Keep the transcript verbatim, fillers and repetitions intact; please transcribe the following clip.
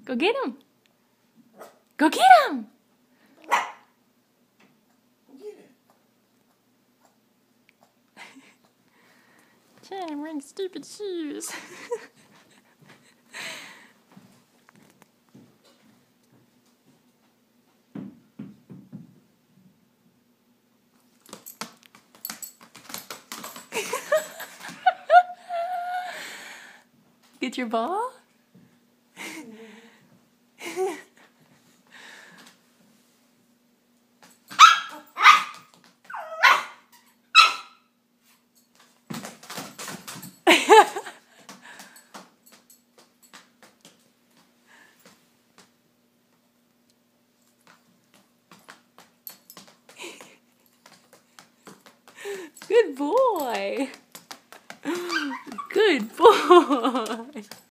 Go get him. Go get him. Trying to wearing stupid shoes. Get your ball? Good boy. Good boy.